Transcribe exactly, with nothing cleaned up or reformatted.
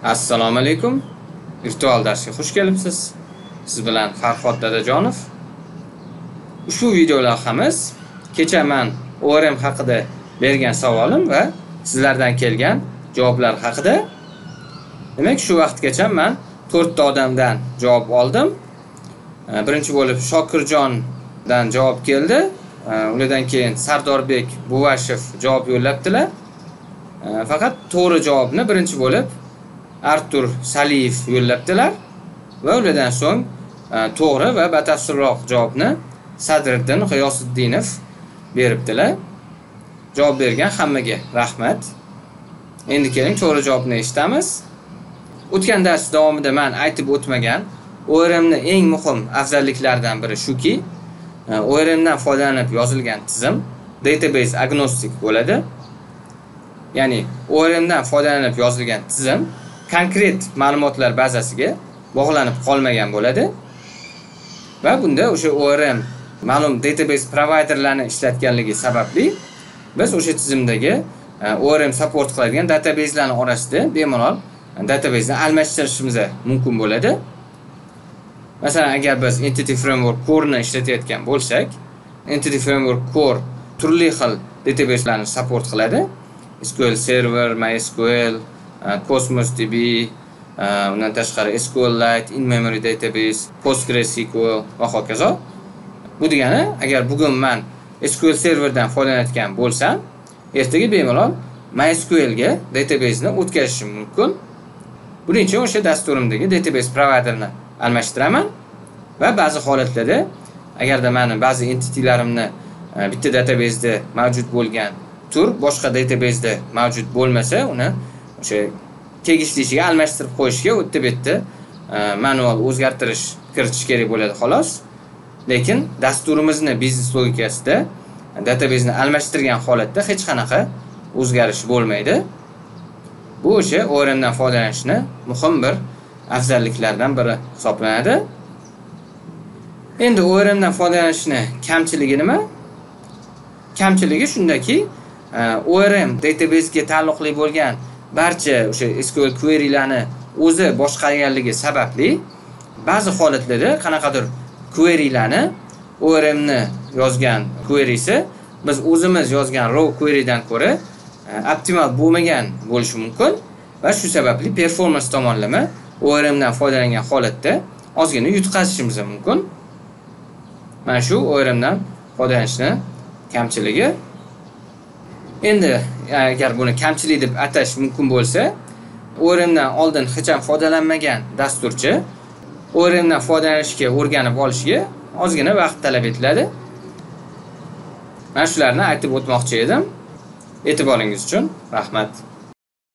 Assalomu alaykum. Virtual darsga xush kelibsiz. Siz bilan Farhod Dadajonov. Ushbu video lavhamiz kecha men O R M haqida bergan savolim va sizlardan kelgan javoblar haqida. Demak, shu vaqtgacha men to'rtta odamdan javob oldim. Birinchi bo'lib Shokirjondan javob keldi. Ulardan keyin Sardorbek Buvashev javob yo'llabdilar. Faqat to'g'ri javobni birinchi bo'lib Artur Saliyev yo'llabdilar va ulardan so'ng to'g'ri va batafsilroq javobni Sadriddin G'iyosiddinov beribdilar. Javob bergan hammaga rahmat. Endi keling to'g'ri javobni eshitamiz. O'tgan dars davomida men aytib o'tmagan O R M'ning eng muhim afzalliklaridan biri shuki, O R M'dan foydalanib yozilgan tizim database agnostik bo'ladi. Ya'ni O R M'dan foydalanib yozilgan tizim konkret ma'lumotlar bazasiga bog'lanib qolmagan bo'ladi. Va bunda o'sha O R M ma'lum database providerlarni ishlatganligi sababli biz o'sha tizimdagi O R M support qiladigan databaselarning orasida bemalol databaseni almashtirishimiz mumkin bo'ladi. Masalan, agar biz Entity Framework Core ni ishlatayotgan bo'lsak, Entity Framework Core turli xil databaselarni support qiladi. S Q L Server, MySQL, Cosmos D B, undan tashqari S Q L Lite, In-Memory Database, PostgreSQL va hokazo. Bu degani, agar bugun men S Q L Serverdan foydalanayotgan bo'lsam, ertaga bemalol MySQL ga databaseni o'tkazishim mumkin. Buning uchun o'sha dasturimdagi database providerni almashtiraman va ba'zi holatlarda agarda meni ba'zi entitilarimni bitta databaseda mavjud bo'lgan tur boshqa databaseda mavjud bo'lmasa, uni o'sha tegishlishiga almashtirib qo'yishga o'tda bitta manual o'zgartirish kiritish kerak bo'ladi xolos. Lekin dasturimizni biznes logikasida databaseni almashtirgan holatda hech qanaqa o'zgarish bo'lmaydi. Bu o'sha O R M'dan foydalanishni muhim bir afzalliklardan biri hisoblanadi. Endi O R M'dan foydalanishni kamchiligi nima? Kamchiligi shundaki, O R M databasega taalluqli bo'lgan barcha o'sha S Q L querylarni o'zi boshqarganligi sababli ba'zi holatlarda qanaqadir querylarni O R M'ni yozgan querysi biz o'zimiz yozgan raw querydan ko'ra optimal bo'lmagan bo'lishi mumkin va shu sababli performance tomonlama O R M'dan foydalangan holatda ozgina yutqazishimiz mumkin. Mana shu O R M'dan foydalanishni kamchiligi. Endi agar buni kamchilik deb atash mumkin bo'lsa, O R M'dan oldin hech ham foydalanmagan dasturchi O R M'dan foydalanishga o'rganib olishiga ozgina vaqt talab etiladi. Mana shularni aytib o'tmoqchi edim. E'tiboringiz uchun rahmat.